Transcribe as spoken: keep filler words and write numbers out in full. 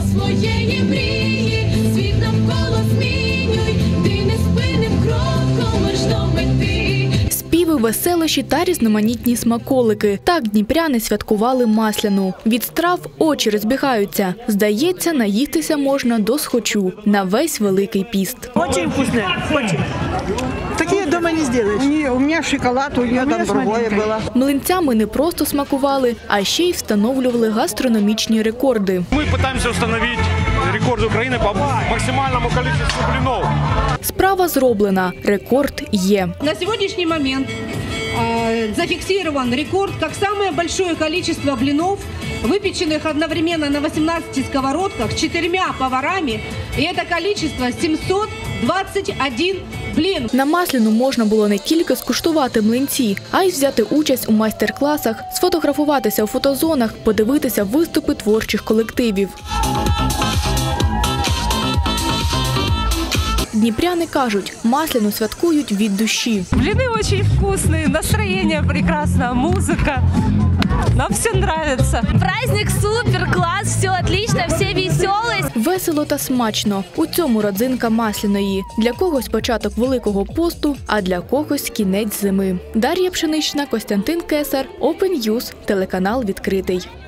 своєї мрії, світ навколо змінюй, ти неспинним кроком аж до мети. Співи, веселощі та різноманітні смаколики. Так дніпряни святкували Масляну. Від страв очі розбігаються. Здається, наїстися можна до схочу на весь Великий піст. Очень вкусные, очень. Такие дома не сделаешь. Не, у меня шоколад, у нее там другое было. Млинцями не просто смакували, а ще й встановлювали гастрономічні рекорди. Мы пытаемся установить рекорд Украины по максимальному количеству блинов. Справа зроблена, рекорд є. На сегодняшний момент э, зафиксирован рекорд как самое большое количество блинов, выпеченных одновременно на восемнадцати сковородках четырьмя поварами. И это количество семьсот двадцать один блин. На Масляну можна було не тільки скуштувати млинці, а й взяти участь у майстер-класах, сфотографуватися у фотозонах, подивитися виступи творчих колективів. Дніпряни кажуть, Масляну святкують від душі. Блины очень вкусные, настроение прекрасное, музыка. Нам все нравится. Праздник супер, класс, все отлично, все веселые. Весело та смачно. У цьому родзинка Масляної. Для когось початок Великого посту, а для когось кінець зими. Дар'я Пшенична, Костянтин Кесар, Open News, телеканал відкритий.